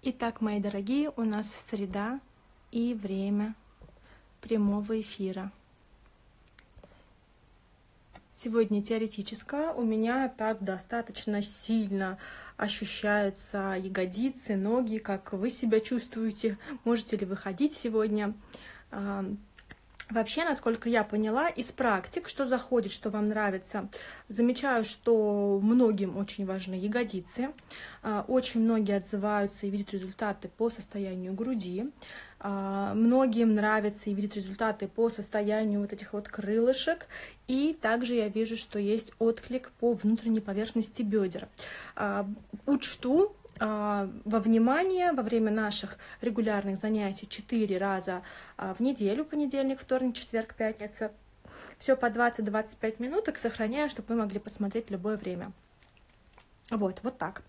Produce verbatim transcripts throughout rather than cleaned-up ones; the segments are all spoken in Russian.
Итак, мои дорогие, у нас среда и время прямого эфира. Сегодня теоретическое. У меня так достаточно сильно ощущаются ягодицы, ноги, как вы себя чувствуете, можете ли вы ходить сегодня. Вообще, насколько я поняла из практик, что заходит, что вам нравится, замечаю, что многим очень важны ягодицы. Очень многие отзываются и видят результаты по состоянию груди. Многим нравится и видят результаты по состоянию вот этих вот крылышек. И также я вижу, что есть отклик по внутренней поверхности бедер. Учту во внимание во время наших регулярных занятий четыре раза в неделю, понедельник, вторник, четверг, пятница. Все по двадцать-двадцать пять минуток сохраняю, чтобы вы могли посмотреть в любое время. Вот, вот так.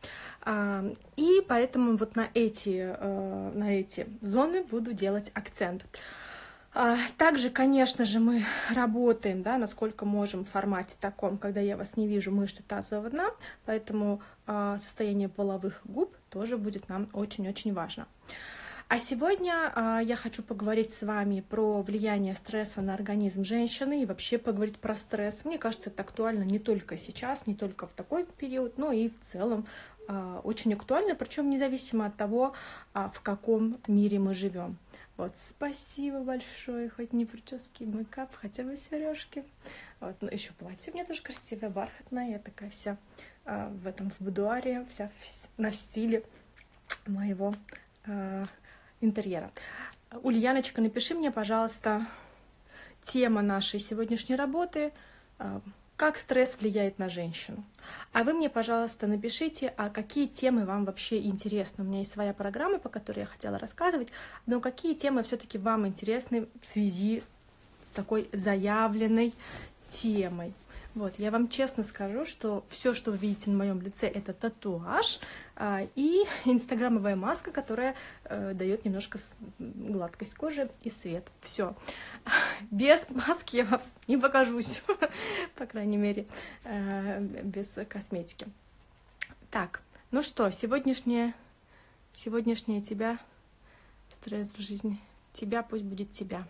И поэтому вот на эти, на эти зоны буду делать акцент. Также, конечно же, мы работаем, да, насколько можем в формате таком, когда я вас не вижу, мышцы тазового дна, поэтому э, состояние половых губ тоже будет нам очень-очень важно. А сегодня э, я хочу поговорить с вами про влияние стресса на организм женщины и вообще поговорить про стресс. Мне кажется, это актуально не только сейчас, не только в такой период, но и в целом э, очень актуально, причем независимо от того, э, в каком мире мы живем. Вот, спасибо большое, хоть не прически, мейкап, хотя бы сережки. Вот, ну, еще платье у меня тоже красивое, бархатное, я такая вся а, в этом в будуаре, вся в, на стиле моего а, интерьера. Ульяночка, напиши мне, пожалуйста, тема нашей сегодняшней работы, а, как стресс влияет на женщину. А вы мне, пожалуйста, напишите, а какие темы вам вообще интересны. У меня есть своя программа, по которой я хотела рассказывать, но какие темы все-таки вам интересны в связи с такой заявленной темой. Вот, я вам честно скажу, что все, что вы видите на моем лице, это татуаж а, и инстаграмовая маска, которая а, дает немножко гладкость кожи и свет. Все. Без маски я вам не покажусь, по крайней мере, а, без косметики. Так, ну что, сегодняшняя, сегодняшняя тебя, стресс в жизни, тебя пусть будет тебя.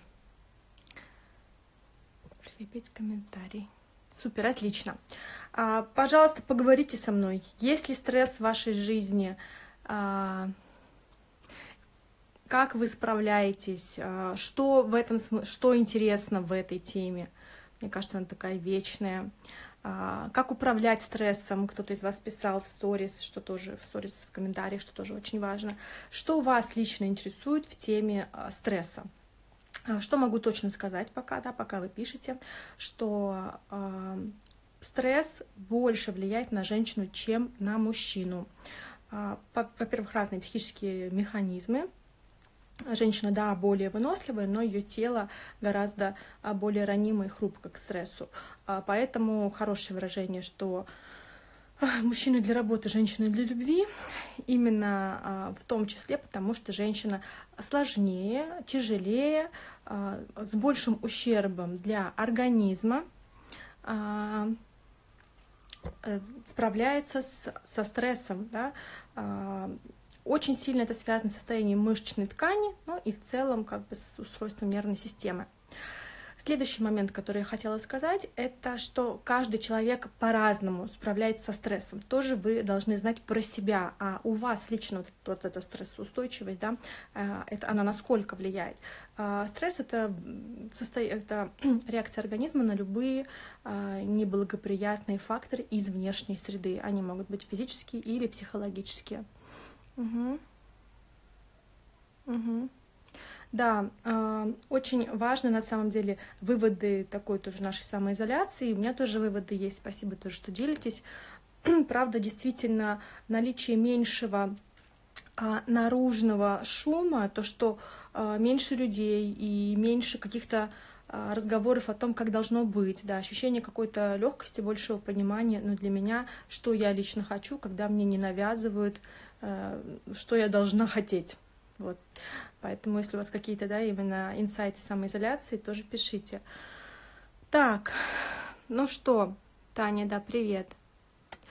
Прикрепить комментарий. Супер, отлично. А, пожалуйста, поговорите со мной. Есть ли стресс в вашей жизни? А, как вы справляетесь? А, что в этом, что интересно в этой теме? Мне кажется, она такая вечная. А, как управлять стрессом? Кто-то из вас писал в сторис, что тоже в сторис, в комментариях, что тоже очень важно. Что вас лично интересует в теме а, стресса? Что могу точно сказать пока, да, пока вы пишете, что э, стресс больше влияет на женщину, чем на мужчину. Э, Во-первых, разные психические механизмы. Женщина, да, более выносливая, но ее тело гораздо более ранимое и хрупко к стрессу. Э, поэтому хорошее выражение, что мужчины для работы, женщины для любви, именно а, в том числе, потому что женщина сложнее, тяжелее, а, с большим ущербом для организма а, справляется с, со стрессом. Да? А, очень сильно это связано с состоянием мышечной ткани, ну и в целом как бы с устройством нервной системы. Следующий момент, который я хотела сказать, это что каждый человек по-разному справляется со стрессом. Тоже вы должны знать про себя, а у вас лично вот, вот эта стрессоустойчивость, да, это, она насколько влияет. Стресс это, состо... это реакция организма на любые неблагоприятные факторы из внешней среды. Они могут быть физические или психологические. Угу. Угу. Да, э, очень важны на самом деле выводы такой тоже нашей самоизоляции. У меня тоже выводы есть, спасибо тоже, что делитесь. Правда, действительно, наличие меньшего э, наружного шума, то, что э, меньше людей и меньше каких-то э, разговоров о том, как должно быть, да, ощущение какой-то легкости, большего понимания, но для меня, что я лично хочу, когда мне не навязывают, э, что я должна хотеть. Вот. Поэтому, если у вас какие-то, да, именно инсайты самоизоляции, тоже пишите. Так, ну что, Таня, да, привет.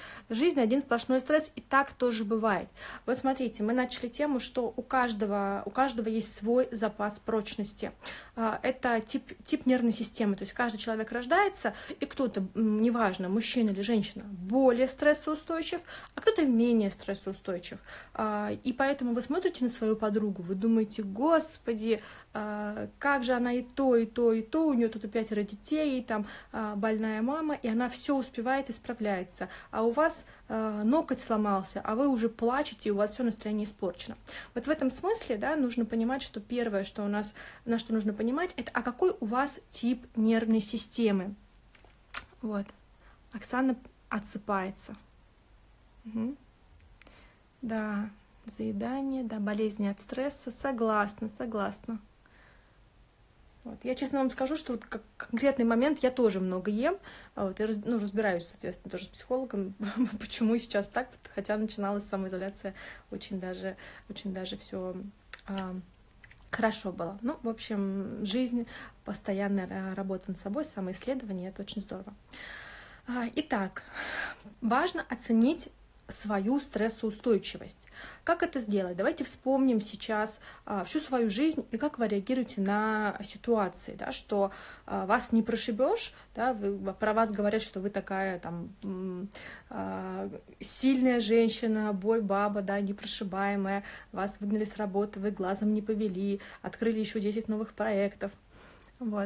Жизнь один сплошной стресс, и так тоже бывает. Вот смотрите, мы начали тему, что у каждого, у каждого есть свой запас прочности. Это тип, тип нервной системы, то есть каждый человек рождается, и кто-то, неважно, мужчина или женщина, более стрессоустойчив, а кто-то менее стрессоустойчив. И поэтому вы смотрите на свою подругу, вы думаете: господи, как же она и то, и то, и то, у нее тут пятеро детей, и там больная мама, и она все успевает и справляется. А у вас ноготь сломался, а вы уже плачете, и у вас все настроение испорчено. Вот в этом смысле, да, нужно понимать, что первое, что у нас, на что нужно понимать, это а какой у вас тип нервной системы. Вот. Оксана отсыпается. Угу. Да, заедание, да, болезни от стресса. Согласна, согласна. Вот. Я честно вам скажу, что вот как конкретный момент я тоже много ем. Вот, я, ну, разбираюсь, соответственно, тоже с психологом, почему сейчас так, хотя начиналась самоизоляция, очень даже, очень даже все а, хорошо было. Ну, в общем, жизнь, постоянная работа над собой, самоисследование, это очень здорово. А, итак, важно оценить свою стрессоустойчивость. Как это сделать? Давайте вспомним сейчас а, всю свою жизнь и как вы реагируете на ситуации, да, что а, вас не прошибешь, да, вы, про вас говорят, что вы такая там а, сильная женщина, бой-баба, да, непрошибаемая, вас выгнали с работы, вы глазом не повели, открыли еще десять новых проектов. Вот.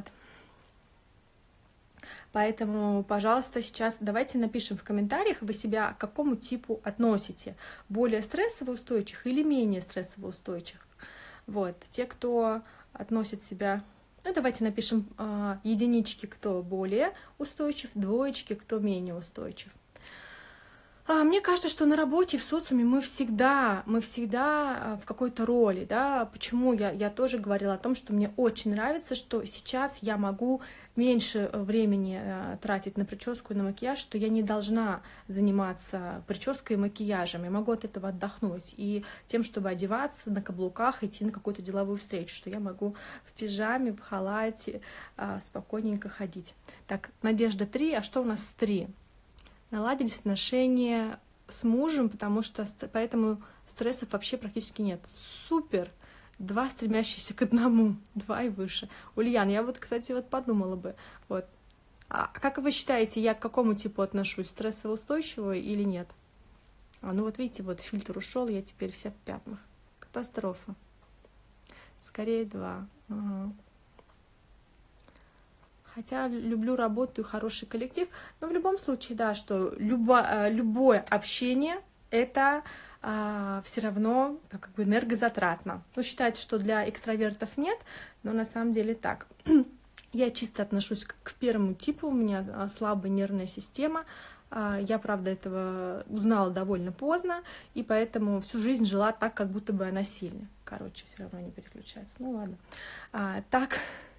Поэтому, пожалуйста, сейчас давайте напишем в комментариях, вы себя к какому типу относите. Более стрессово устойчивых или менее стрессово устойчивых. Вот. Те, кто относит себя... Ну, давайте напишем э, единички, кто более устойчив, двоечки, кто менее устойчив. А, мне кажется, что на работе, в социуме мы всегда, мы всегда в какой-то роли, да. Почему я, я тоже говорила о том, что мне очень нравится, что сейчас я могу меньше времени тратить на прическу и на макияж, что я не должна заниматься прической и макияжем, я могу от этого отдохнуть. И тем, чтобы одеваться на каблуках, идти на какую-то деловую встречу, что я могу в пижаме, в халате спокойненько ходить. Так, Надежда три, а что у нас с три? Наладились отношения с мужем, потому что поэтому стрессов вообще практически нет. Супер! Два стремящиеся к одному, два и выше. Ульяна, я вот, кстати, вот подумала бы, вот, а как вы считаете, я к какому типу отношусь, стрессоустойчивого или нет? А, ну вот видите, вот фильтр ушел, я теперь вся в пятнах. Катастрофа. Скорее два. Ага. Хотя люблю работу и хороший коллектив, но в любом случае, да, что любо, любое общение это а, все равно как бы энергозатратно. Ну, считается, что для экстравертов нет, но на самом деле так. Я чисто отношусь к, к первому типу, у меня слабая нервная система. А, я, правда, этого узнала довольно поздно, и поэтому всю жизнь жила так, как будто бы она сильная. Короче, все равно не переключается. Ну ладно. А, так...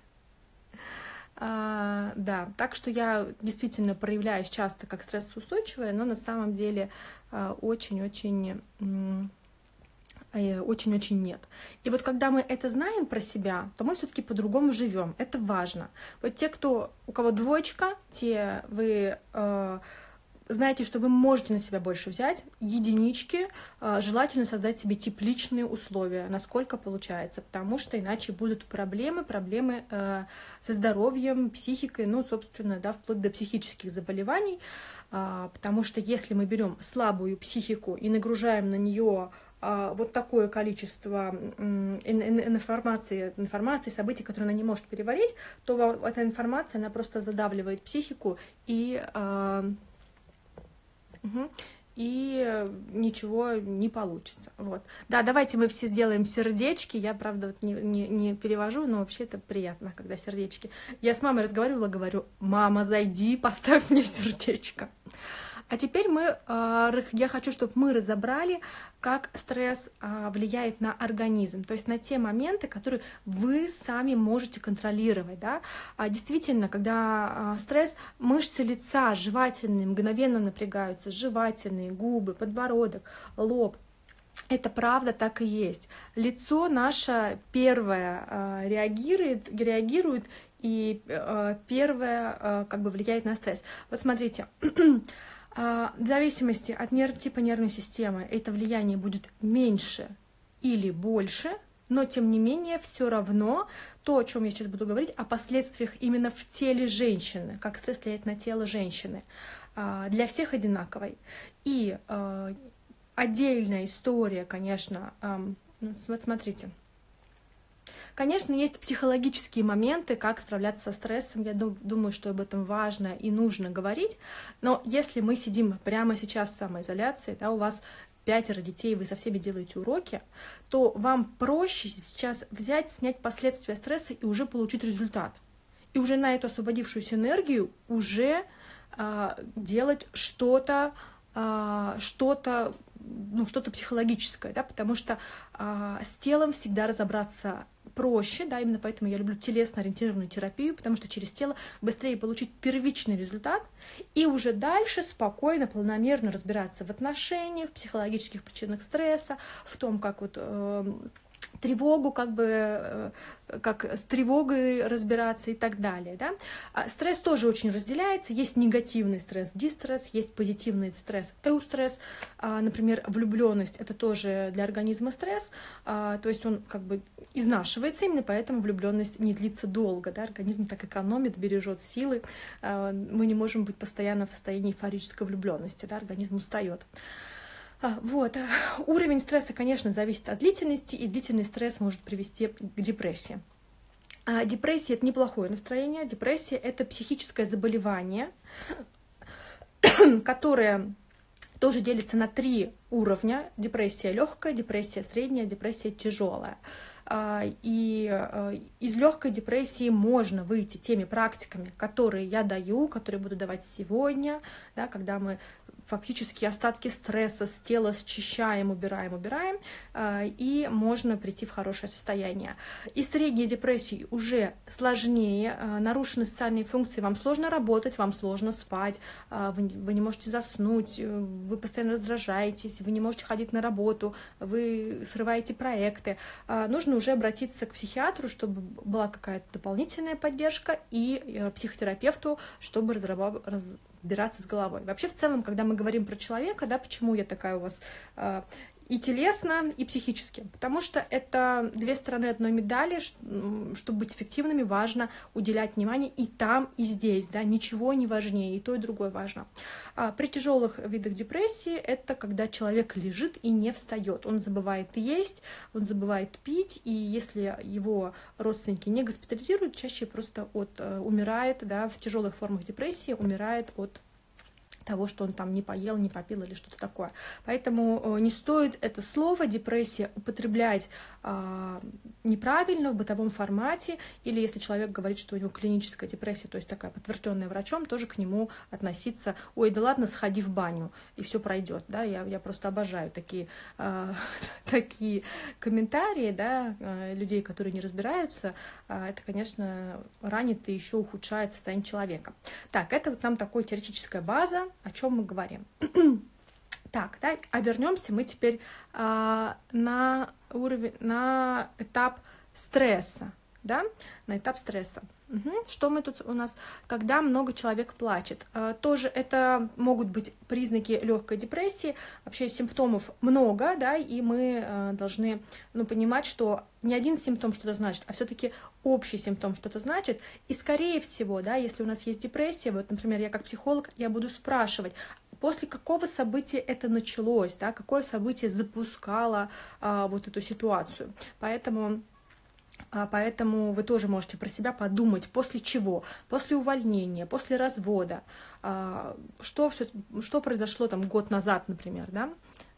А, да, так что я действительно проявляюсь часто как стрессоустойчивая, но на самом деле очень-очень очень-очень нет. И вот когда мы это знаем про себя, то мы все-таки по-другому живем. Это важно. Вот те, кто, у кого двоечка, те вы э, знаете, что вы можете на себя больше взять. Единички, э, желательно создать себе тепличные условия, насколько получается, потому что иначе будут проблемы, проблемы э, со здоровьем, психикой, ну, собственно, да, вплоть до психических заболеваний, э, потому что если мы берем слабую психику и нагружаем на нее э, вот такое количество э, информации, информации, событий, которые она не может переварить, то эта информация, она просто задавливает психику и э, Угу. И ничего не получится. Вот. Да, давайте мы все сделаем сердечки. Я, правда, вот не, не, не перевожу, но вообще это приятно, когда сердечки. Я с мамой разговаривала, говорю: мама, зайди, поставь мне сердечко. А теперь мы, я хочу, чтобы мы разобрали, как стресс влияет на организм, то есть на те моменты, которые вы сами можете контролировать. Да? Действительно, когда стресс, мышцы лица жевательные мгновенно напрягаются, жевательные, губы, подбородок, лоб. Это правда так и есть. Лицо наше первое реагирует, реагирует и первое как бы влияет на стресс. Вот смотрите. В зависимости от нерв, типа нервной системы это влияние будет меньше или больше, но тем не менее все равно то, о чем я сейчас буду говорить, о последствиях именно в теле женщины, как стресс влияет на тело женщины, для всех одинаковой. И отдельная история, конечно, вот смотрите. Конечно, есть психологические моменты, как справляться со стрессом. Я думаю, что об этом важно и нужно говорить. Но если мы сидим прямо сейчас в самоизоляции, да, у вас пятеро детей, вы со всеми делаете уроки, то вам проще сейчас взять, снять последствия стресса и уже получить результат. И уже на эту освободившуюся энергию уже а, делать что-то, а, что-то, ну, что-то психологическое, да, потому что а, с телом всегда разобраться проще, да, именно поэтому я люблю телесно-ориентированную терапию, потому что через тело быстрее получить первичный результат и уже дальше спокойно, планомерно разбираться в отношениях, в психологических причинах стресса, в том, как вот э, тревогу, как бы, э, как с тревогой разбираться и так далее, да. А стресс тоже очень разделяется, есть негативный стресс, дистресс, есть позитивный стресс, эустресс, а, например, влюбленность это тоже для организма стресс, а, то есть он как бы изнашивается, именно поэтому влюбленность не длится долго, да, организм так экономит, бережет силы, а, мы не можем быть постоянно в состоянии эйфорической влюбленности, да, организм устает. Вот. Уровень стресса, конечно, зависит от длительности, и длительный стресс может привести к депрессии. А депрессия — это неплохое настроение, депрессия — это психическое заболевание, которое тоже делится на три уровня: депрессия легкая, депрессия средняя, депрессия тяжелая. И из легкой депрессии можно выйти теми практиками, которые я даю, которые буду давать сегодня, да, когда мы фактически остатки стресса с тела счищаем, убираем, убираем, и можно прийти в хорошее состояние. Из средней депрессии уже сложнее, нарушены социальные функции, вам сложно работать, вам сложно спать, вы, вы не можете заснуть, вы постоянно раздражаетесь, вы не можете ходить на работу, вы срываете проекты. Нужно уже обратиться к психиатру, чтобы была какая-то дополнительная поддержка, и психотерапевту, чтобы разрабатывать, разбираться с головой. Вообще, в целом, когда мы говорим про человека, да, почему я такая у вас э, и телесно, и психически? Потому что это две стороны одной медали. Чтобы быть эффективными, важно уделять внимание и там, и здесь, да, ничего не важнее, и то, и другое важно. А при тяжелых видах депрессии это когда человек лежит и не встает. Он забывает есть, он забывает пить, и если его родственники не госпитализируют, чаще просто от, э, умирает, да, в тяжелых формах депрессии умирает от того, что он там не поел, не попил или что-то такое. Поэтому не стоит это слово депрессия употреблять а, неправильно в бытовом формате, или если человек говорит, что у него клиническая депрессия, то есть такая подтвержденная врачом, тоже к нему относиться: ой, да ладно, сходи в баню, и все пройдет. Да? Я, я просто обожаю такие, а, такие комментарии, да, людей, которые не разбираются. А, это, конечно, ранит и еще ухудшает состояние человека. Так, это вот нам такая теоретическая база, о чем мы говорим. Так, да, а вернемся мы теперь а, на уровень, на этап стресса, да, на этап стресса. Угу. Что мы тут у нас, когда много человек плачет? А, тоже это могут быть признаки легкой депрессии. Вообще симптомов много, да, и мы а, должны, ну, понимать, что не один симптом что-то значит, а все-таки общий симптом что-то значит. И скорее всего, да, если у нас есть депрессия, вот, например, я как психолог, я буду спрашивать, после какого события это началось, да, какое событие запускало а, вот эту ситуацию. Поэтому Поэтому вы тоже можете про себя подумать, после чего, после увольнения, после развода, что, все, что произошло там год назад, например, да?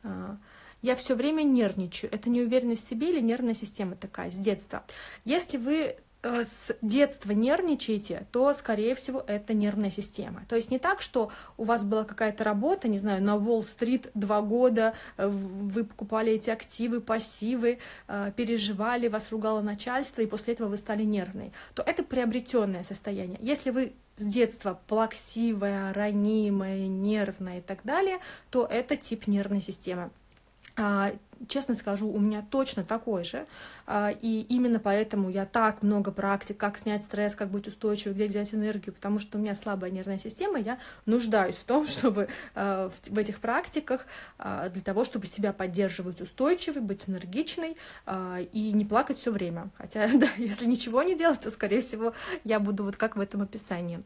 Я все время нервничаю. Это неуверенность в себе или нервная система такая с детства. Если вы с детства нервничаете, то, скорее всего, это нервная система. То есть не так, что у вас была какая-то работа, не знаю, на Уолл-стрит два года, вы покупали эти активы, пассивы, переживали, вас ругало начальство, и после этого вы стали нервной, то это приобретенное состояние. Если вы с детства плаксивая, ранимая, нервная и так далее, то это тип нервной системы. честно скажу, у меня точно такой же, и именно поэтому я так много практик, как снять стресс, как быть устойчивой, где взять энергию, потому что у меня слабая нервная система, я нуждаюсь в том, чтобы в этих практиках для того, чтобы себя поддерживать устойчивой, быть энергичной и не плакать все время. Хотя, да, если ничего не делать, то, скорее всего, я буду вот как в этом описании.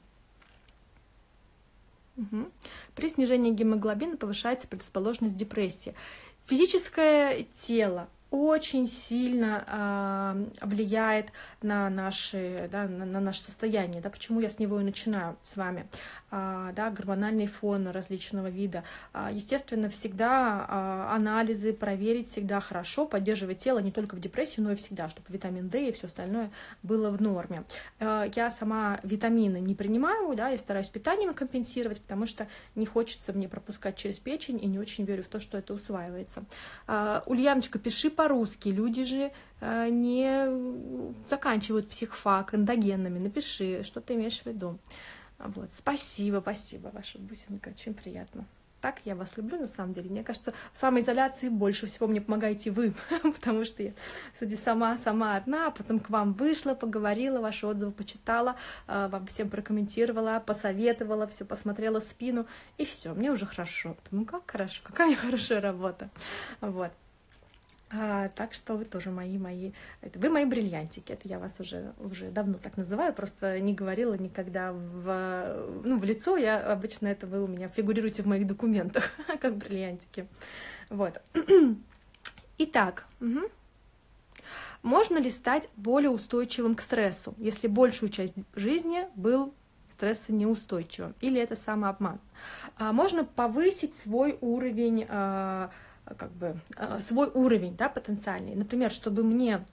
Угу. При снижении гемоглобина повышается предрасположенность к депрессии. Физическое тело очень сильно э, влияет на, наши, да, на, на наше состояние. Да, почему я с него и начинаю с вами. Э, да, гормональный фон различного вида. Э, естественно, всегда э, анализы проверить всегда хорошо, поддерживать тело не только в депрессии, но и всегда, чтобы витамин D и все остальное было в норме. Э, я сама витамины не принимаю, да, я стараюсь питанием компенсировать, потому что не хочется мне пропускать через печень и не очень верю в то, что это усваивается. Э, Ульяночка, пиши по-русски, люди же э, не заканчивают психфак эндогенными. Напиши, что ты имеешь в виду. Вот. Спасибо, спасибо, ваша бусинка, очень приятно. Так, я вас люблю, на самом деле. Мне кажется, в самоизоляции больше всего мне помогаете вы, потому что я, судя сама, сама одна, а потом к вам вышла, поговорила, ваши отзывы почитала, э, вам всем прокомментировала, посоветовала, все посмотрела спину, и все, мне уже хорошо. Ну, как хорошо, какая хорошая работа. Вот. А, так что вы тоже мои, мои, это, вы мои бриллиантики, это я вас уже, уже давно так называю, просто не говорила никогда в, ну, в лицо, я обычно это вы у меня фигурируете в моих документах, как бриллиантики. Вот. Итак, угу. Можно ли стать более устойчивым к стрессу, если большую часть жизни был стрессонеустойчивым, или это самообман? А, можно повысить свой уровень а, как бы свой уровень, да, потенциальный. Например, чтобы мне,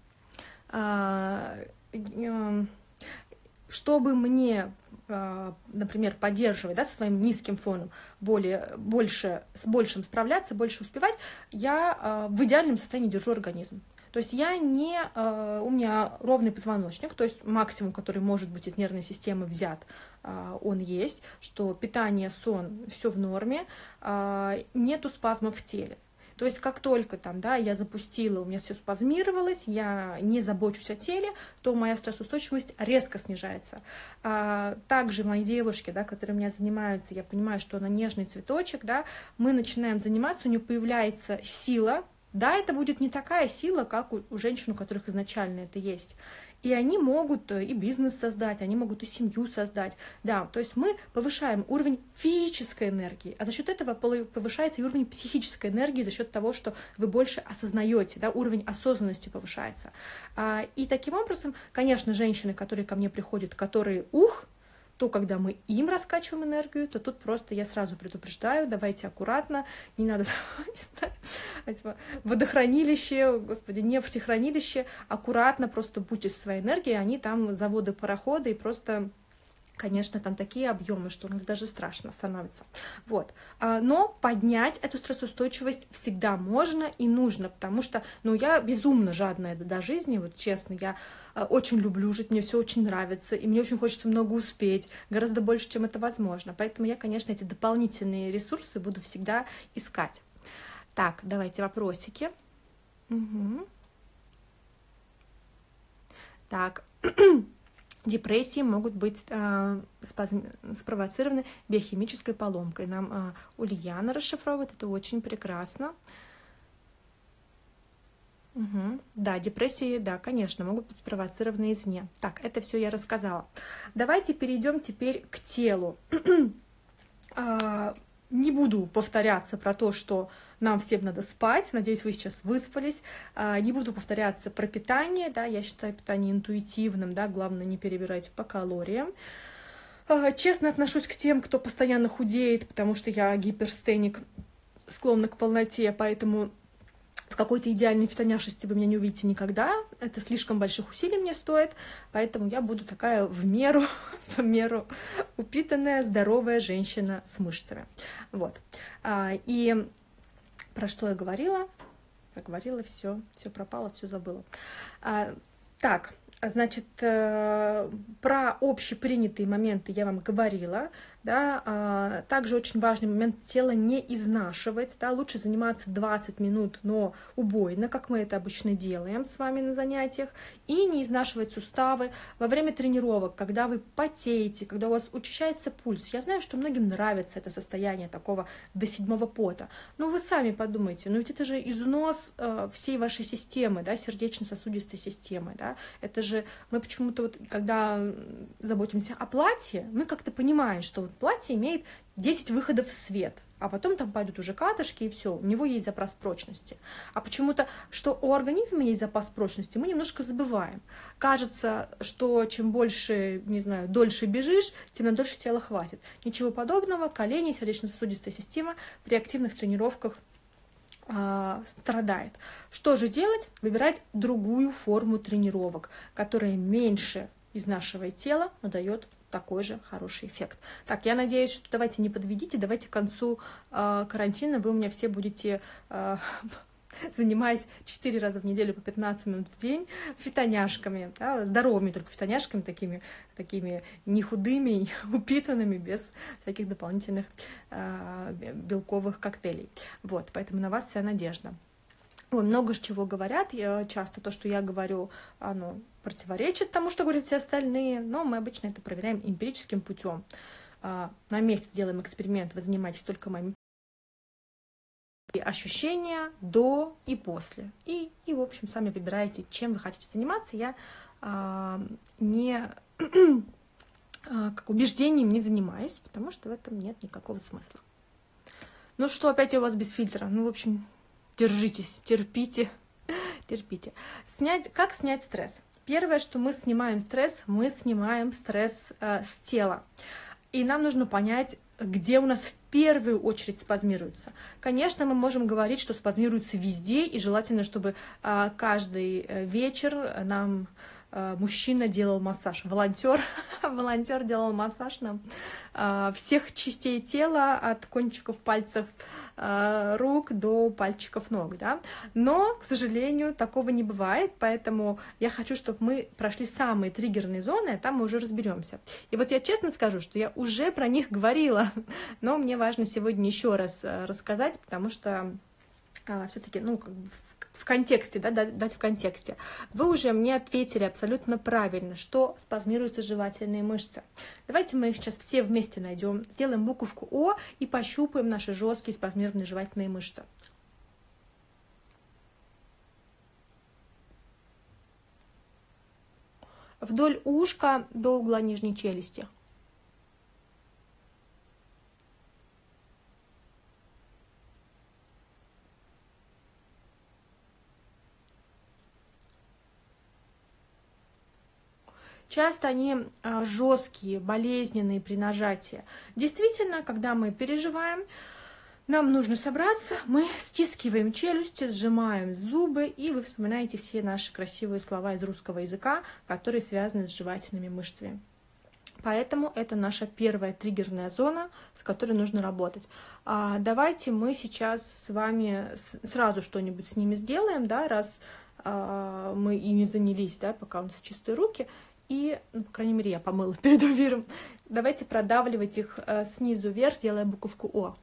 чтобы мне, например, поддерживать, да, своим низким фоном, более, больше, с большим справляться, больше успевать, я в идеальном состоянии держу организм. То есть я не, у меня ровный позвоночник, то есть максимум, который может быть из нервной системы взят, он есть, что питание, сон, все в норме, нету спазмов в теле. То есть как только там, да, я запустила, у меня все спазмировалось, я не забочусь о теле, то моя стрессоустойчивость резко снижается. Также мои девушки, да, которые у меня занимаются, я понимаю, что она нежный цветочек, да, мы начинаем заниматься, у нее появляется сила. Да, это будет не такая сила, как у, у женщин, у которых изначально это есть. И они могут и бизнес создать, они могут и семью создать. Да, то есть мы повышаем уровень физической энергии, а за счет этого повышается и уровень психической энергии, за счет того, что вы больше осознаете, да, уровень осознанности повышается. И таким образом, конечно, женщины, которые ко мне приходят, которые ух, то, когда мы им раскачиваем энергию, то тут просто я сразу предупреждаю, давайте аккуратно, не надо, не знаю, водохранилище, господи, нефтехранилище, аккуратно просто будьте со своей энергией, они там заводы, пароходы, и просто, конечно, там такие объемы, что даже страшно становится. Вот. Но поднять эту стрессоустойчивость всегда можно и нужно, потому что, ну, я безумно жадная до жизни, вот честно, я очень люблю жить, мне все очень нравится, и мне очень хочется много успеть, гораздо больше, чем это возможно. Поэтому я, конечно, эти дополнительные ресурсы буду всегда искать. Так, давайте вопросики. Угу. Так. Депрессии могут быть э, спровоцированы биохимической поломкой. Нам э, Ульяна расшифровывает, это очень прекрасно. Угу. Да, депрессии, да, конечно, могут быть спровоцированы извне. Так, это все я рассказала. Давайте перейдем теперь к телу. Не буду повторяться про то, что нам всем надо спать. Надеюсь, вы сейчас выспались. Не буду повторяться про питание. Да, я считаю питание интуитивным. Да, главное, не перебирать по калориям. Честно отношусь к тем, кто постоянно худеет, потому что я гиперстеник, склонна к полноте, поэтому в какой-то идеальной фитоняшести вы меня не увидите никогда. Это слишком больших усилий мне стоит, поэтому я буду такая в меру, в меру упитанная, здоровая женщина с мышцами. Вот. И про что я говорила? Проговорила, все, все пропало, все забыла. Так, Значит, э, про общепринятые моменты я вам говорила, да, а, также очень важный момент — тело не изнашивать, да, лучше заниматься двадцать минут, но убойно, как мы это обычно делаем с вами на занятиях, и не изнашивать суставы во время тренировок, когда вы потеете, когда у вас учащается пульс. Я знаю, что многим нравится это состояние такого до седьмого пота, но вы сами подумайте, ну ведь это же износ э, всей вашей системы, да, сердечно-сосудистой системы, да, это же мы почему-то вот, когда заботимся о платье, мы как-то понимаем, что вот платье имеет десять выходов в свет, а потом там пойдут уже катышки, и все, у него есть запас прочности. А почему-то, что у организма есть запас прочности, мы немножко забываем. Кажется, что чем больше, не знаю, дольше бежишь, тем на дольше тела хватит. Ничего подобного, колени, сердечно-сосудистая система при активных тренировках а, страдает. Что же делать? Выбирать другую форму тренировок, которая меньше изнашивает тело, но дает такой же хороший эффект. Так, я надеюсь, что давайте не подведите, давайте к концу э, карантина вы у меня все будете, э, занимаясь четыре раза в неделю по пятнадцать минут в день фитоняшками, да, здоровыми только фитоняшками, такими, такими не худыми, упитанными, без всяких дополнительных э, белковых коктейлей. Вот, поэтому на вас вся надежда. Ой, много чего говорят, я, часто то, что я говорю, оно противоречит тому, что говорят все остальные, но мы обычно это проверяем эмпирическим путем. На месте делаем эксперимент, вы занимаетесь только моими ощущения до и после. И, и, в общем, сами выбираете, чем вы хотите заниматься. Я а, не а, как убеждением не занимаюсь, потому что в этом нет никакого смысла. Ну что, опять я у вас без фильтра? Ну, в общем... Держитесь, терпите, терпите. Снять, как снять стресс? Первое, что мы снимаем стресс, мы снимаем стресс э, с тела. И нам нужно понять, где у нас в первую очередь спазмируется. Конечно, мы можем говорить, что спазмируется везде, и желательно, чтобы э, каждый вечер нам э, мужчина делал массаж. Волонтер, волонтер делал массаж нам э, всех частей тела, от кончиков пальцев рук до пальчиков ног, да, но, к сожалению, такого не бывает, поэтому я хочу, чтобы мы прошли самые триггерные зоны, а там мы уже разберемся. И вот я честно скажу, что я уже про них говорила, но мне важно сегодня еще раз рассказать, потому что а, все-таки, ну, как бы в в контексте, да, дать в контексте. Вы уже мне ответили абсолютно правильно, что спазмируются жевательные мышцы. Давайте мы их сейчас все вместе найдем, сделаем буковку О и пощупаем наши жесткие спазмированные жевательные мышцы. Вдоль ушка до угла нижней челюсти. Часто они жесткие, болезненные при нажатии. Действительно, когда мы переживаем, нам нужно собраться, мы стискиваем челюсти, сжимаем зубы, и вы вспоминаете все наши красивые слова из русского языка, которые связаны с жевательными мышцами. Поэтому это наша первая триггерная зона, с которой нужно работать. А давайте мы сейчас с вами сразу что-нибудь с ними сделаем, да, раз а, мы ими занялись, да, пока у нас чистые руки. И, ну, по крайней мере, я помыла перед эфиром. Давайте продавливать их э, снизу вверх, делая буковку О.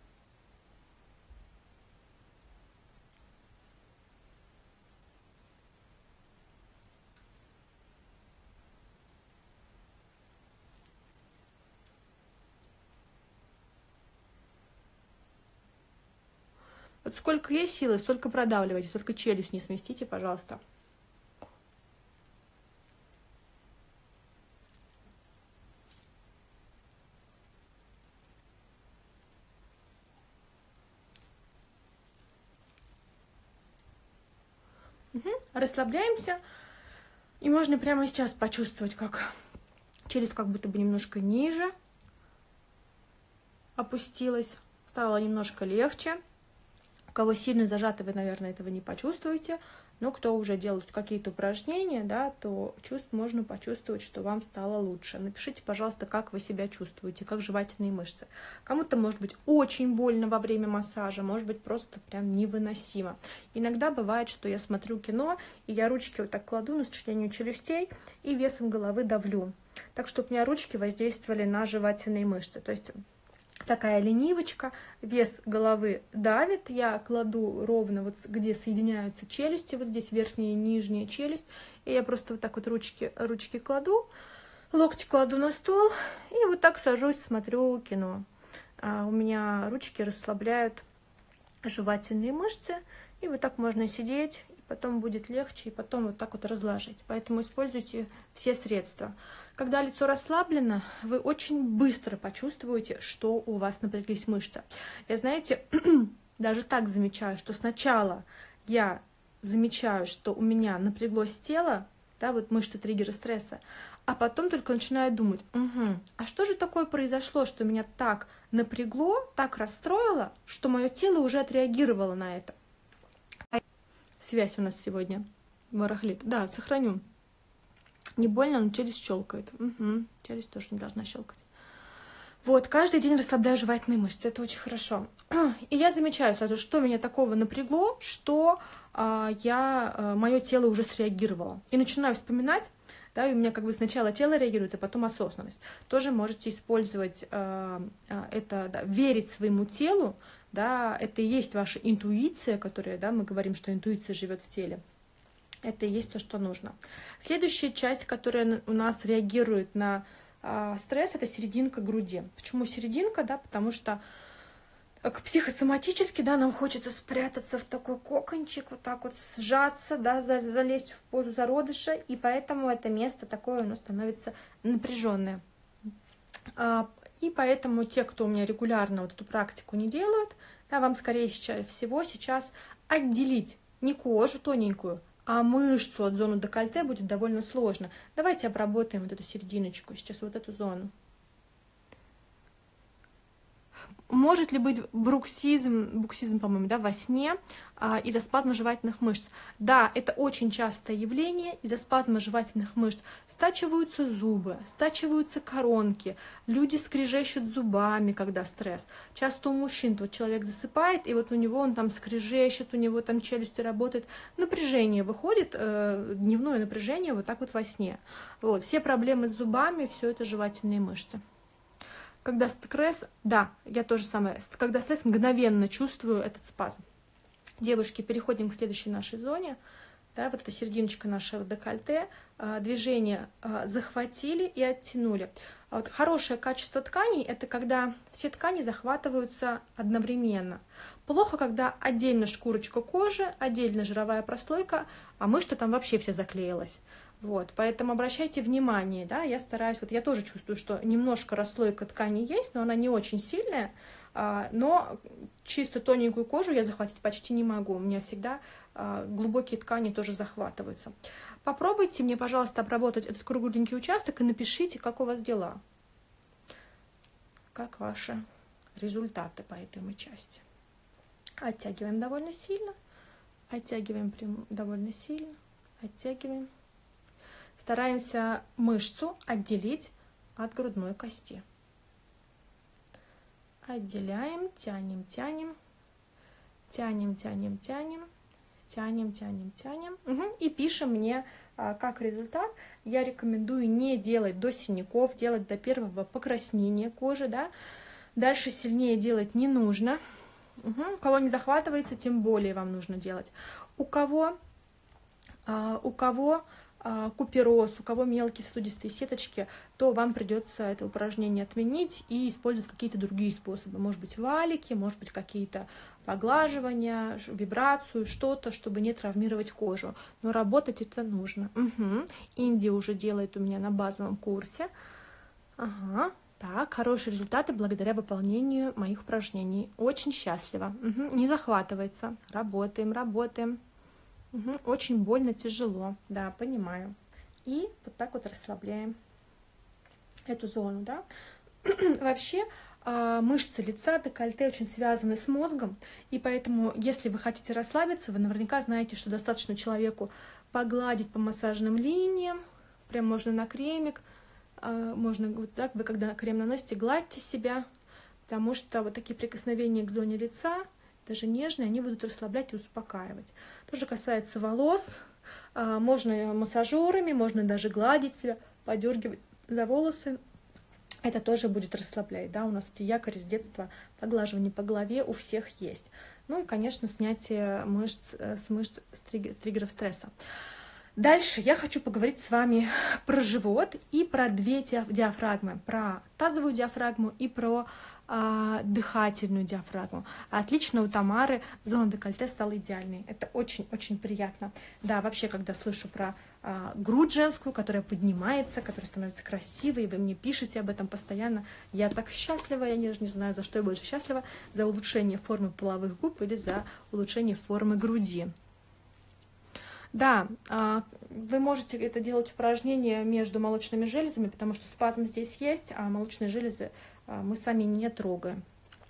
Вот сколько есть силы, столько продавливайте, только челюсть не сместите, пожалуйста. Угу. Расслабляемся. И можно прямо сейчас почувствовать, как челюсть как будто бы немножко ниже опустилась. Стало немножко легче. кого сильно зажаты, вы, наверное, этого не почувствуете, но кто уже делает какие-то упражнения, да, то чувств можно почувствовать, что вам стало лучше. Напишите, пожалуйста, как вы себя чувствуете, как жевательные мышцы. Кому-то может быть очень больно во время массажа, может быть просто прям невыносимо. Иногда бывает, что я смотрю кино, и я ручки вот так кладу на сочленение челюстей и весом головы давлю, так, чтобы у меня ручки воздействовали на жевательные мышцы. То есть такая ленивочка, вес головы давит, я кладу ровно вот где соединяются челюсти, вот здесь верхняя и нижняя челюсть, и я просто вот так вот ручки, ручки кладу, локти кладу на стол, и вот так сажусь, смотрю кино. А у меня ручки расслабляют жевательные мышцы, и вот так можно сидеть, и потом будет легче, и потом вот так вот разложить. Поэтому используйте все средства. Когда лицо расслаблено, вы очень быстро почувствуете, что у вас напряглись мышцы. Я, знаете, даже так замечаю, что сначала я замечаю, что у меня напряглось тело, да, вот мышцы триггера стресса, а потом только начинаю думать, угу, а что же такое произошло, что меня так напрягло, так расстроило, что мое тело уже отреагировало на это. Связь у нас сегодня барахлит. Да, сохраню. Не больно, но челюсть щелкает. Угу. Челюсть тоже не должна щелкать. Вот, каждый день расслабляю жевательные мышцы. Это очень хорошо. И я замечаю сразу, что меня такого напрягло, что а, я, а, мое тело уже среагировало. И начинаю вспоминать, да, и у меня как бы сначала тело реагирует, а потом осознанность. Тоже можете использовать а, а, это, да, верить своему телу, да, это и есть ваша интуиция, которая, да, мы говорим, что интуиция живет в теле. Это и есть то, что нужно. Следующая часть, которая у нас реагирует на э, стресс, это серединка груди. Почему серединка? Да, потому что как психосоматически, да, нам хочется спрятаться в такой кокончик, вот так вот сжаться, да, залезть в позу зародыша, и поэтому это место такое, оно становится напряженное. И поэтому те, кто у меня регулярно вот эту практику не делают, да, вам скорее всего сейчас отделить не кожу тоненькую, а мышцу от зоны декольте будет довольно сложно. Давайте обработаем вот эту серединочку, сейчас вот эту зону. Может ли быть бруксизм, бруксизм, по-моему, да, во сне а, из-за спазма жевательных мышц? Да, это очень частое явление. Из-за спазма жевательных мышц стачиваются зубы, стачиваются коронки, люди скрежещут зубами, когда стресс. Часто у мужчин вот человек засыпает, и вот у него он там скрежещет, у него там челюсти работают. Напряжение выходит, э, дневное напряжение вот так вот во сне. Вот. Все проблемы с зубами, все это жевательные мышцы. Когда стресс, да, я тоже самое, когда стресс, мгновенно чувствую этот спазм. Девушки, переходим к следующей нашей зоне. Да, вот эта серединочка нашего декольте. Движение захватили и оттянули. Вот хорошее качество тканей – это когда все ткани захватываются одновременно. Плохо, когда отдельно шкурочка кожи, отдельно жировая прослойка, а мышца там вообще вся заклеилась. Вот, поэтому обращайте внимание, да, я стараюсь, вот я тоже чувствую, что немножко расслойка ткани есть, но она не очень сильная, а, но чисто тоненькую кожу я захватить почти не могу, у меня всегда а, глубокие ткани тоже захватываются. Попробуйте мне, пожалуйста, обработать этот кругленький участок и напишите, как у вас дела, как ваши результаты по этой части. Оттягиваем довольно сильно, оттягиваем прям довольно сильно, оттягиваем. Стараемся мышцу отделить от грудной кости. Отделяем, тянем, тянем, тянем, тянем, тянем, тянем, тянем, тянем. Угу. И пишем мне, как результат. Я рекомендую не делать до синяков, делать до первого покраснения кожи. Да? Дальше сильнее делать не нужно. Угу. У кого не захватывается, тем более вам нужно делать. У кого, у кого купероз, у кого мелкие сосудистые сеточки, то вам придется это упражнение отменить и использовать какие-то другие способы. Может быть, валики, может быть, какие-то поглаживания, вибрацию, что-то, чтобы не травмировать кожу. Но работать это нужно. Угу. Индия уже делает у меня на базовом курсе. Ага. Так, хорошие результаты благодаря выполнению моих упражнений. Очень счастлива. Угу. Не захватывается. Работаем, работаем. Угу. Очень больно, тяжело, да, понимаю. И вот так вот расслабляем эту зону, да. Вообще, Мышцы лица, декольте очень связаны с мозгом, и поэтому, если вы хотите расслабиться, вы наверняка знаете, что достаточно человеку погладить по массажным линиям, прям можно на кремик, можно вот так, вы когда крем наносите, гладьте себя, потому что вот такие прикосновения к зоне лица, даже нежные, они будут расслаблять и успокаивать. То же касается волос, можно массажерами, можно даже гладить себя, подергивать за волосы. Это тоже будет расслаблять, да, у нас эти якори с детства, поглаживание по голове у всех есть. Ну и, конечно, снятие мышц, с мышц с триггеров стресса. Дальше я хочу поговорить с вами про живот и про две диафрагмы, про тазовую диафрагму и про а, дыхательную диафрагму. Отлично, у Тамары зона декольте стала идеальной. Это очень-очень приятно. Да, вообще, когда слышу про а, грудь женскую, которая поднимается, которая становится красивой, и вы мне пишете об этом постоянно, я так счастлива, я не, не знаю, за что я больше счастлива, за улучшение формы половых губ или за улучшение формы груди. Да, вы можете это делать упражнение между молочными железами, потому что спазм здесь есть, а молочные железы мы сами не трогаем.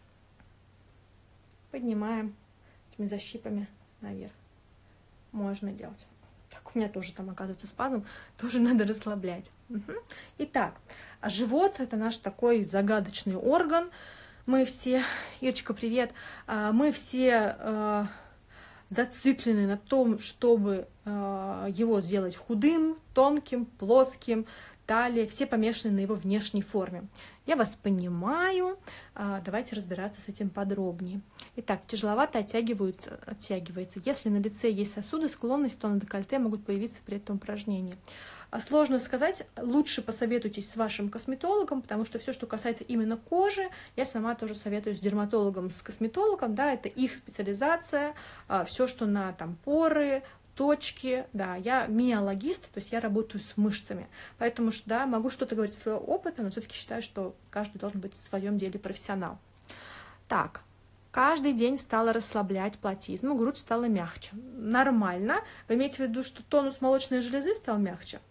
Поднимаем этими защипами наверх. Можно делать. Так, у меня тоже там оказывается спазм, тоже надо расслаблять. Угу. Итак, живот — это наш такой загадочный орган. Мы все, Ирочка, привет, мы все зациклены на том, чтобы э, его сделать худым, тонким, плоским, талия, все помешаны на его внешней форме. Я вас понимаю, э, давайте разбираться с этим подробнее. Итак, тяжеловато оттягивают, оттягивается. Если на лице есть сосуды, склонность, то на декольте могут появиться при этом упражнении. Сложно сказать, лучше посоветуйтесь с вашим косметологом, потому что все, что касается именно кожи, я сама тоже советую с дерматологом, с косметологом, да, это их специализация, все, что на там поры, точки, да, я миологист, то есть я работаю с мышцами, поэтому, да, могу что-то говорить из своего опыта, но все-таки считаю, что каждый должен быть в своем деле профессионал. Так. Каждый день стала расслаблять платизму, грудь стала мягче. Нормально. Вы имеете в виду, что тонус молочной железы стал мягче?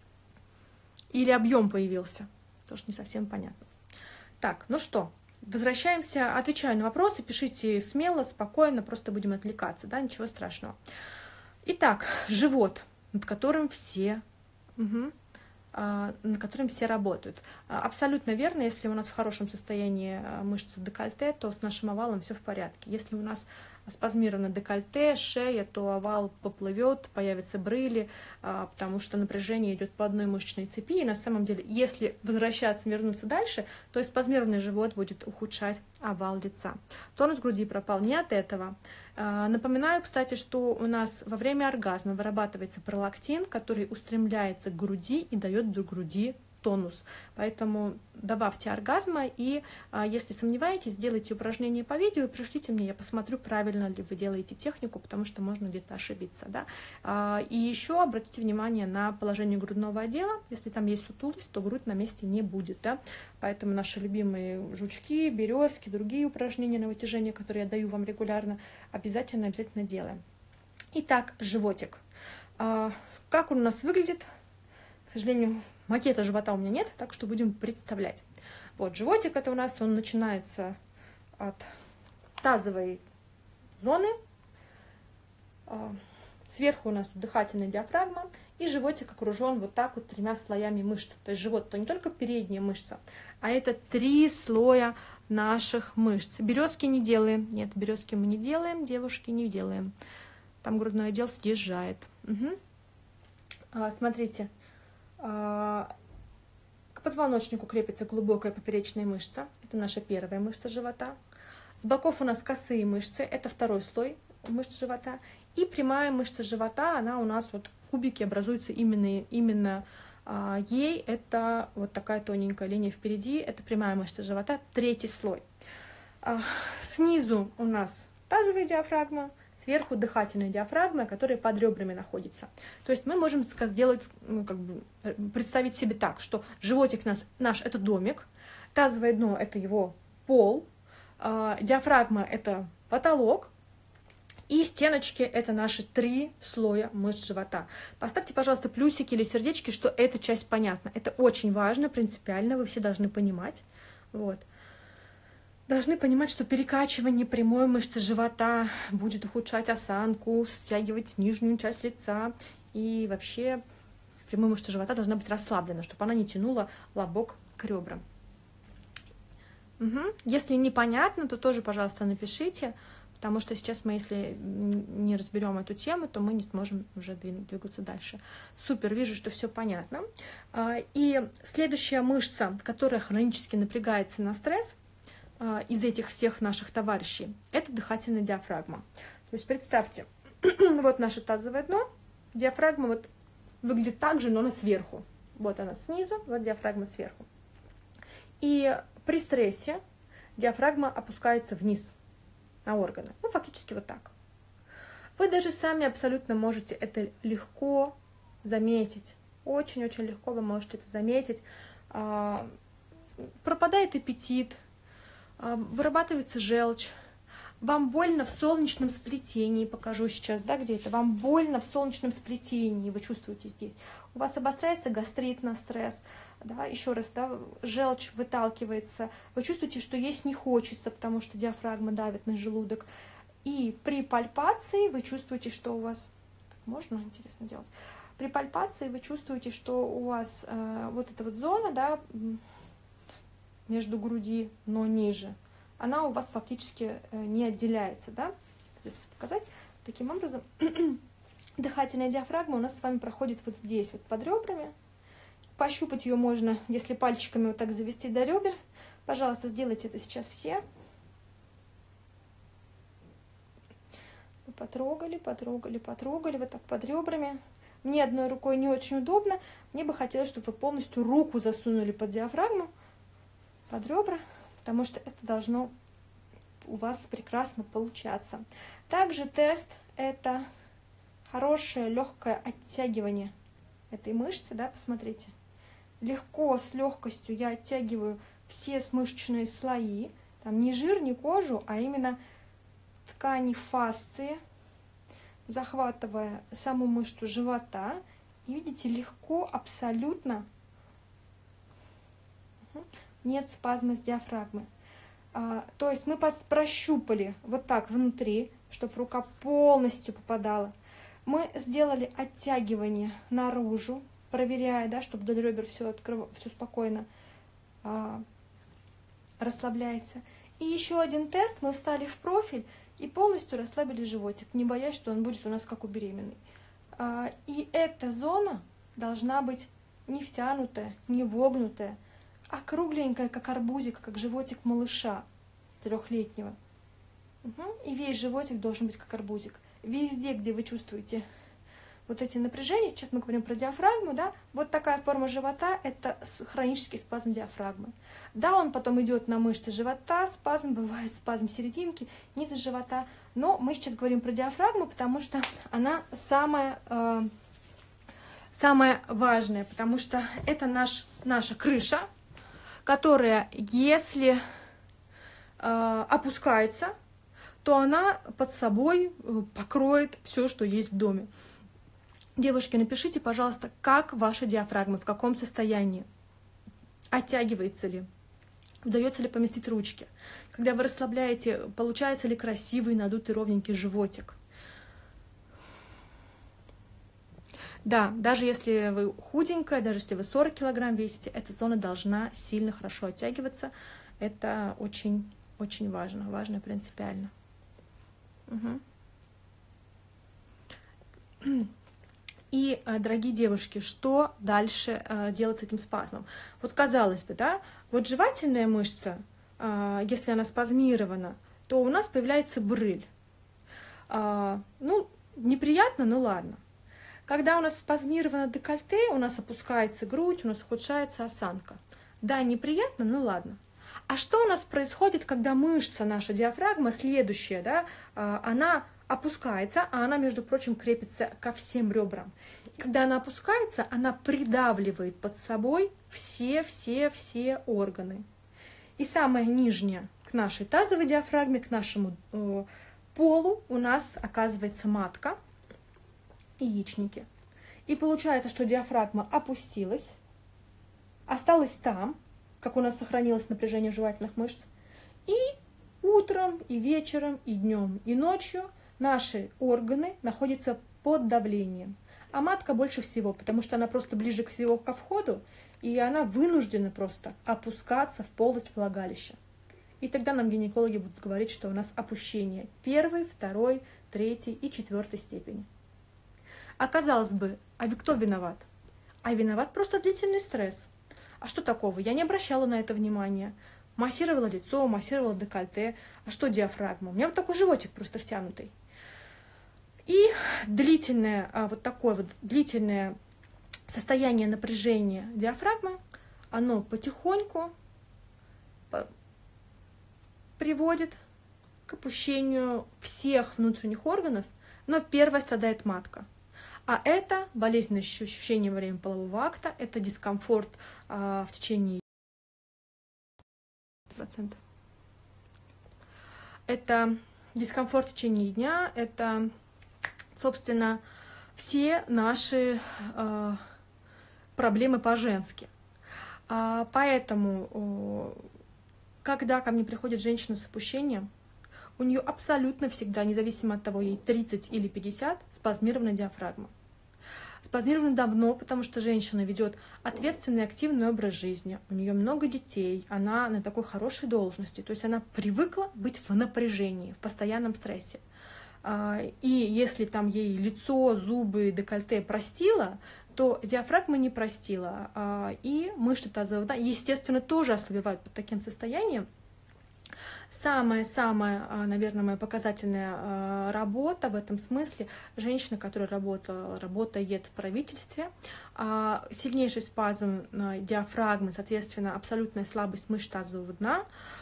Или объем появился? Тоже не совсем понятно. Так, ну что, возвращаемся, отвечаю на вопросы, пишите смело, спокойно, просто будем отвлекаться, да, ничего страшного. Итак, живот, над которым все... Угу. над которым все работают. Абсолютно верно, если у нас в хорошем состоянии мышцы декольте, то с нашим овалом все в порядке. Если у нас спазмировано декольте, шея, то овал поплывет, появятся брыли, потому что напряжение идет по одной мышечной цепи. И на самом деле, если возвращаться, вернуться дальше, то и спазмированный живот будет ухудшать овал лица. Тонус груди пропал не от этого. Напоминаю, кстати, что у нас во время оргазма вырабатывается пролактин, который устремляется к груди и дает до груди тонус. Поэтому добавьте оргазма, и а, если сомневаетесь, сделайте упражнение по видео и пришлите мне, я посмотрю, правильно ли вы делаете технику, потому что можно где-то ошибиться. Да? А, и еще обратите внимание на положение грудного отдела. Если там есть сутулость, то грудь на месте не будет. Да? Поэтому наши любимые жучки, березки, другие упражнения на вытяжение, которые я даю вам регулярно, обязательно, обязательно делаем. Итак, животик. А, как он у нас выглядит? К сожалению, макета живота у меня нет, так что будем представлять. Вот, животик это у нас, он начинается от тазовой зоны. Сверху у нас дыхательная диафрагма, и животик окружен вот так вот тремя слоями мышц. То есть живот это не только передняя мышца, а это три слоя наших мышц. Березки не делаем. Нет, березки мы не делаем, девушки не делаем. Там грудной отдел съезжает. Угу. А, смотрите. К позвоночнику крепится глубокая поперечная мышца. Это наша первая мышца живота. С боков у нас косые мышцы. Это второй слой мышц живота. И прямая мышца живота, она у нас вот кубики образуются именно, именно а, ей. Это вот такая тоненькая линия впереди. Это прямая мышца живота. Третий слой. А, снизу у нас тазовая диафрагма. Сверху дыхательная диафрагма, которая под ребрами находится. То есть мы можем сделать, ну, как бы, представить себе так, что животик наш, наш это домик, тазовое дно это его пол, э, диафрагма это потолок, и стеночки это наши три слоя мышц живота. Поставьте, пожалуйста, плюсики или сердечки, что эта часть понятна. Это очень важно, принципиально, вы все должны понимать. Вот. должны понимать, что перекачивание прямой мышцы живота будет ухудшать осанку, стягивать нижнюю часть лица. И вообще прямая мышца живота должна быть расслаблена, чтобы она не тянула лобок к ребрам. Угу. Если непонятно, то тоже, пожалуйста, напишите, потому что сейчас мы, если не разберем эту тему, то мы не сможем уже двигаться дальше. Супер, вижу, что все понятно. И следующая мышца, которая хронически напрягается на стресс, из этих всех наших товарищей, это дыхательная диафрагма. То есть представьте, вот наше тазовое дно, диафрагма вот выглядит так же, но она сверху. Вот она снизу, вот диафрагма сверху. И при стрессе диафрагма опускается вниз на органы. Ну, фактически вот так. Вы даже сами абсолютно можете это легко заметить. Очень-очень легко вы можете это заметить. Пропадает аппетит, вырабатывается желчь, вам больно в солнечном сплетении, покажу сейчас, да, где это, вам больно в солнечном сплетении, вы чувствуете здесь, у вас обостряется гастрит на стресс, да, еще раз, да, желчь выталкивается, вы чувствуете, что есть не хочется, потому что диафрагма давит на желудок, и при пальпации вы чувствуете, что у вас, так можно, интересно делать, при пальпации вы чувствуете, что у вас э, вот эта вот зона, да, между груди, но ниже, она у вас фактически не отделяется, да? Показать таким образом. Дыхательная диафрагма у нас с вами проходит вот здесь, вот под ребрами. Пощупать ее можно, если пальчиками вот так завести до ребер. Пожалуйста, сделайте это сейчас все. Потрогали, потрогали, потрогали, вот так под ребрами. Мне одной рукой не очень удобно. Мне бы хотелось, чтобы вы полностью руку засунули под диафрагму, под ребра, потому что это должно у вас прекрасно получаться. Также тест – это хорошее легкое оттягивание этой мышцы, да, посмотрите. Легко, с легкостью я оттягиваю все мышечные слои, там не жир, не кожу, а именно ткани фасции, захватывая саму мышцу живота. И видите, легко, абсолютно нет спазма с диафрагмы. А, то есть мы под, прощупали вот так внутри, чтобы рука полностью попадала. Мы сделали оттягивание наружу, проверяя, да, чтобы вдоль ребер все, открыв... все спокойно а, расслабляется. И еще один тест. Мы встали в профиль и полностью расслабили животик, не боясь, что он будет у нас как у беременной. А, и эта зона должна быть не втянутая, не вогнутая, а кругленькая, как арбузик, как животик малыша трехлетнего. Угу. И весь животик должен быть как арбузик. Везде, где вы чувствуете вот эти напряжения, сейчас мы говорим про диафрагму, да, вот такая форма живота – это хронический спазм диафрагмы. Да, он потом идет на мышцы живота, спазм, бывает спазм серединки, низа живота, но мы сейчас говорим про диафрагму, потому что она самая, э, самая важная, потому что это наш, наша крыша, которая, если э, опускается, то она под собой покроет все, что есть в доме. Девушки, напишите, пожалуйста, как ваша диафрагма, в каком состоянии, оттягивается ли, удается ли поместить ручки. Когда вы расслабляете, получается ли красивый, надутый, ровненький животик. Да, даже если вы худенькая, даже если вы сорок килограмм весите, эта зона должна сильно хорошо оттягиваться. Это очень, очень важно, важно принципиально. Угу. И, дорогие девушки, что дальше делать с этим спазмом? Вот казалось бы, да, вот жевательная мышца, если она спазмирована, то у нас появляется брыль. Ну, неприятно, но ладно. Когда у нас спазмировано декольте, у нас опускается грудь, у нас ухудшается осанка. Да, неприятно, но ладно. А что у нас происходит, когда мышца, наша диафрагма, следующая, да, она опускается, а она, между прочим, крепится ко всем ребрам. И когда она опускается, она придавливает под собой все-все-все органы. И самая нижняя к нашей тазовой диафрагме, к нашему э, полу у нас оказывается матка, яичники. И получается, что диафрагма опустилась, осталась там, как у нас сохранилось напряжение жевательных мышц, И утром, и вечером, и днем, и ночью наши органы находятся под давлением. А матка больше всего, потому что она просто ближе всего ко входу, и она вынуждена просто опускаться в полость влагалища. И тогда нам гинекологи будут говорить, что у нас опущение первой, второй, третьей и четвертой степени. А казалось бы, а кто виноват? А виноват просто длительный стресс. А что такого? Я не обращала на это внимания. Массировала лицо, массировала декольте. А что диафрагма? У меня вот такой животик просто втянутый. И длительное, вот такое вот длительное состояние напряжения диафрагмы, оно потихоньку приводит к опущению всех внутренних органов, но первой страдает матка. А это болезненное ощущение во время полового акта, это дискомфорт а, в течение процентов. Это дискомфорт в течение дня, это, собственно, все наши э, проблемы по-женски. А, поэтому, э, когда ко мне приходит женщина с опущением, у нее абсолютно всегда, независимо от того, ей тридцать или пятьдесят, спазмирована диафрагма. Спазмирована давно, потому что женщина ведет ответственный, активный образ жизни, у нее много детей, она на такой хорошей должности, то есть она привыкла быть в напряжении, в постоянном стрессе. И если там ей лицо, зубы, декольте простила, то диафрагма не простила, и мышцы тазового дна, естественно, тоже ослабевают под таким состоянием. Самая-самая, наверное, моя показательная работа в этом смысле — женщина, которая работала, работает в правительстве, сильнейший спазм диафрагмы, соответственно, абсолютная слабость мышц тазового дна,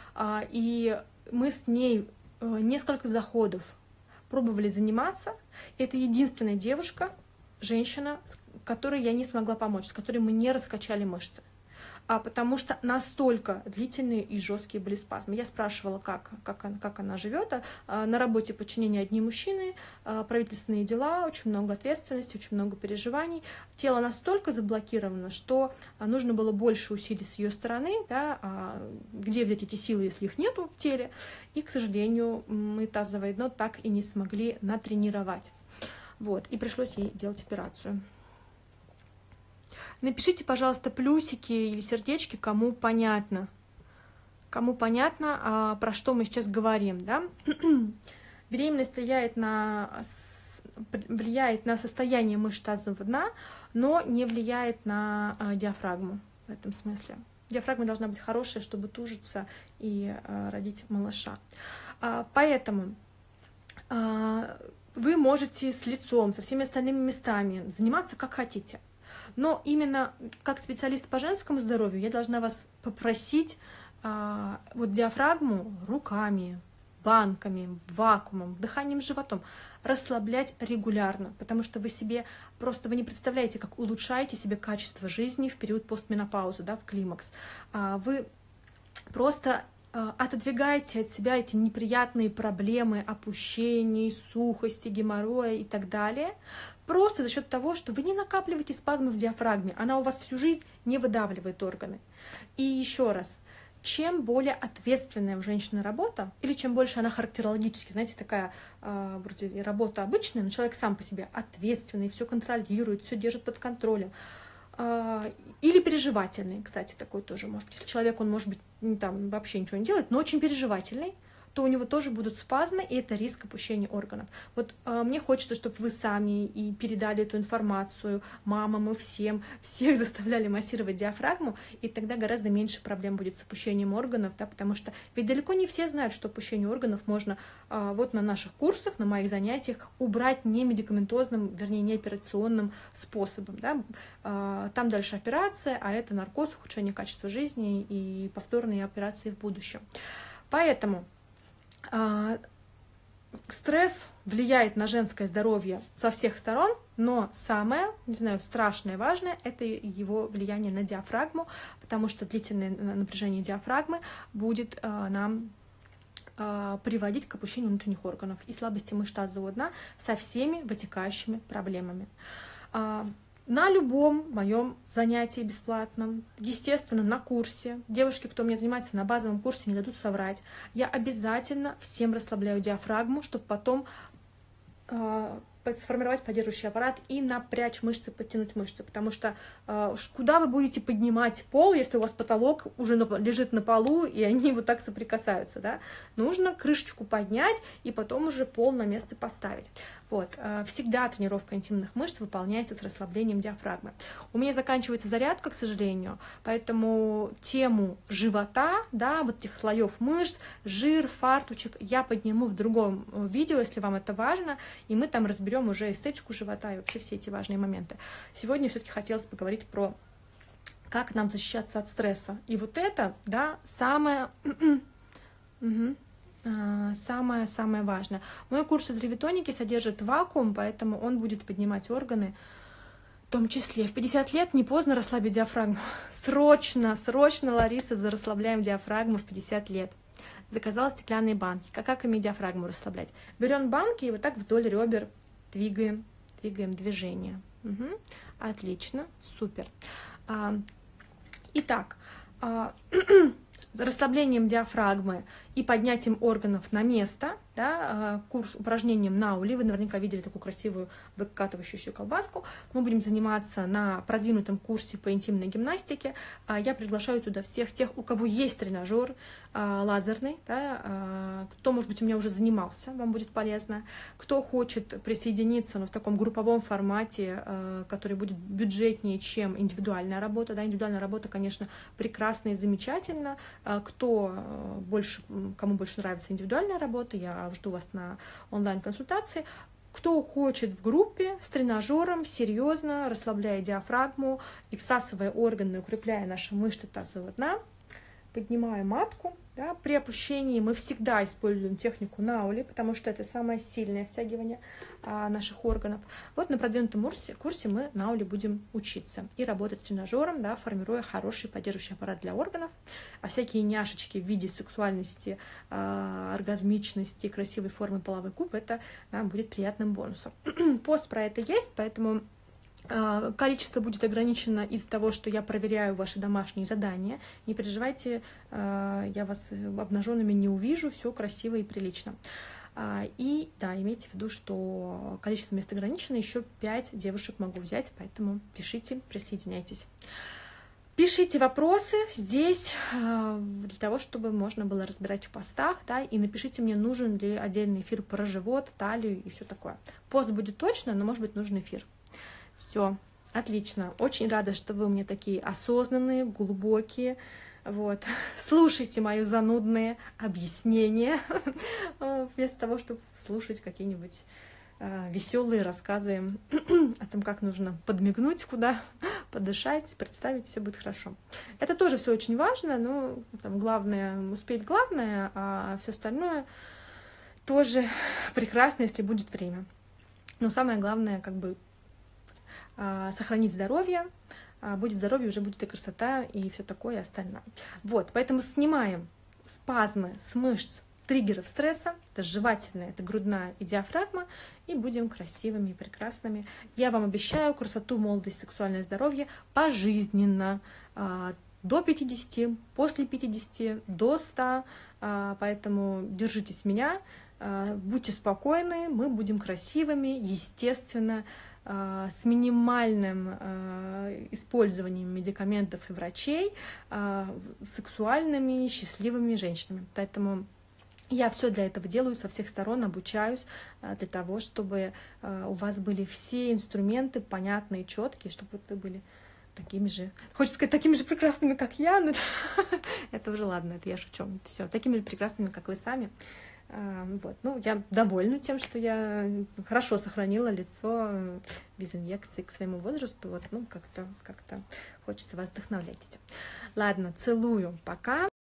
и мы с ней несколько заходов пробовали заниматься. Это единственная девушка, женщина, которой я не смогла помочь, с которой мы не раскачали мышцы. А потому что настолько длительные и жесткие были спазмы. Я спрашивала, как, как, она, как она живет. А на работе подчинение одни мужчины, правительственные дела, очень много ответственности, очень много переживаний. Тело настолько заблокировано, что нужно было больше усилий с ее стороны. Да, а где взять эти силы, если их нету в теле? И, к сожалению, мы тазовое дно так и не смогли натренировать. Вот, и пришлось ей делать операцию. Напишите, пожалуйста, плюсики или сердечки, кому понятно. Кому понятно, а, про что мы сейчас говорим. Да? Беременность влияет на, влияет на состояние мышц тазового дна, но не влияет на а, диафрагму в этом смысле. Диафрагма должна быть хорошая, чтобы тужиться и а, родить малыша. А, поэтому а, вы можете с лицом, со всеми остальными местами заниматься как хотите. Но именно как специалист по женскому здоровью я должна вас попросить а, вот диафрагму руками, банками, вакуумом, дыханием, животом расслаблять регулярно, потому что вы себе просто вы не представляете, как улучшаете себе качество жизни в период постменопаузы, да, в климакс. А, вы просто отодвигаете от себя эти неприятные проблемы опущений, сухости, геморроя и так далее, просто за счет того, что вы не накапливаете спазмы в диафрагме, она у вас всю жизнь не выдавливает органы. И еще раз, чем более ответственная у женщины работа, или чем больше она характерологически, знаете, такая э, вроде работа обычная, но человек сам по себе ответственный, все контролирует, все держит под контролем, или переживательный, кстати, такой тоже может быть. Если человек, он может быть там вообще ничего не делает, но очень переживательный, то у него тоже будут спазмы, и это риск опущения органов. Вот э, мне хочется, чтобы вы сами и передали эту информацию мамам и всем, всех заставляли массировать диафрагму, и тогда гораздо меньше проблем будет с опущением органов, да, потому что ведь далеко не все знают, что опущение органов можно э, вот на наших курсах, на моих занятиях убрать не медикаментозным, вернее, не операционным способом. Да. Э, там дальше операция, а это наркоз, ухудшение качества жизни и повторные операции в будущем. Поэтому стресс влияет на женское здоровье со всех сторон, но самое, не знаю, страшное и важное — это его влияние на диафрагму, потому что длительное напряжение диафрагмы будет а, нам а, приводить к опущению внутренних органов и слабости мышц тазового дна со всеми вытекающими проблемами. А, На любом моем занятии бесплатном, естественно, на курсе, девушки, кто у меня занимается на базовом курсе, не дадут соврать, я обязательно всем расслабляю диафрагму, чтобы потом э, сформировать поддерживающий аппарат и напрячь мышцы, подтянуть мышцы, потому что э, куда вы будете поднимать пол, если у вас потолок уже на, лежит на полу, и они вот так соприкасаются, да? Нужно крышечку поднять и потом уже пол на место поставить. Вот. Э, всегда тренировка интимных мышц выполняется с расслаблением диафрагмы. У меня заканчивается зарядка, к сожалению, поэтому тему живота, да, вот этих слоев мышц, жир, фартучек я подниму в другом видео, если вам это важно, и мы там разберем уже эстетику живота и вообще все эти важные моменты. Сегодня все-таки хотелось поговорить про как нам защищаться от стресса. И вот это, да, самое самое-самое важное. Мой курс из ревитоники содержит вакуум, поэтому он будет поднимать органы, в том числе в пятьдесят лет не поздно расслабить диафрагму. Срочно, срочно, Лариса, зарасслабляем диафрагму в пятьдесят лет. Заказала стеклянные банки. Как, как ими диафрагму расслаблять? Берем банки и вот так вдоль ребер двигаем, двигаем движение. Угу. Отлично, супер. А, итак, а, расслаблением диафрагмы и поднятием органов на место, да, курс упражнением Наули, вы наверняка видели такую красивую выкатывающуюся колбаску, мы будем заниматься на продвинутом курсе по интимной гимнастике. Я приглашаю туда всех тех, у кого есть тренажер лазерный, да, кто, может быть, у меня уже занимался, вам будет полезно, кто хочет присоединиться, но в таком групповом формате, который будет бюджетнее, чем индивидуальная работа. Да, индивидуальная работа, конечно, прекрасна и замечательна. Кто больше, кому больше нравится индивидуальная работа, я жду вас на онлайн-консультации. Кто хочет в группе с тренажером, серьезно, расслабляя диафрагму и всасывая органы, укрепляя наши мышцы тазового дна, поднимая матку. Да, при опущении мы всегда используем технику Наули, потому что это самое сильное втягивание а, наших органов. Вот на продвинутом курсе, курсе мы Наули будем учиться и работать с тренажером, да, формируя хороший поддерживающий аппарат для органов. А всякие няшечки в виде сексуальности, а, оргазмичности, красивой формы половой куб, это нам будет приятным бонусом. Пост про это есть, поэтому количество будет ограничено из-за того, что я проверяю ваши домашние задания. Не переживайте, я вас обнаженными не увижу, все красиво и прилично. И да, имейте в виду, что количество мест ограничено, еще пять девушек могу взять, поэтому пишите, присоединяйтесь. Пишите вопросы здесь для того, чтобы можно было разбирать в постах, да, и напишите мне, нужен ли отдельный эфир про живот, талию и все такое. Пост будет точно, но может быть нужен эфир. Все, отлично. Очень рада, что вы у меня такие осознанные, глубокие. Вот. Слушайте мои занудные объяснения, вместо того, чтобы слушать какие-нибудь веселые рассказы о том, как нужно подмигнуть куда, подышать, представить, все будет хорошо. Это тоже все очень важно, но там главное успеть главное, а все остальное тоже прекрасно, если будет время. Но самое главное, как бы, сохранить здоровье, будет здоровье, уже будет и красота, и все такое, и остальное. Вот, поэтому снимаем спазмы с мышц триггеров стресса, это жевательная, это грудная и диафрагма, и будем красивыми и прекрасными. Я вам обещаю красоту, молодость, сексуальное здоровье пожизненно, до пятидесяти, после пятидесяти, до ста, поэтому держитесь меня, будьте спокойны, мы будем красивыми, естественно, с минимальным использованием медикаментов и врачей, сексуальными, счастливыми женщинами. Поэтому я все для этого делаю, со всех сторон обучаюсь, для того, чтобы у вас были все инструменты понятные, четкие, чтобы вы были такими же, хочется сказать, такими же прекрасными, как я, но это уже ладно, это я шучу. Все, такими же прекрасными, как вы сами. Вот. Ну, я довольна тем, что я хорошо сохранила лицо без инъекций к своему возрасту. Вот, ну, как-то как-то хочется вас вдохновлять этим. Ладно, целую, пока.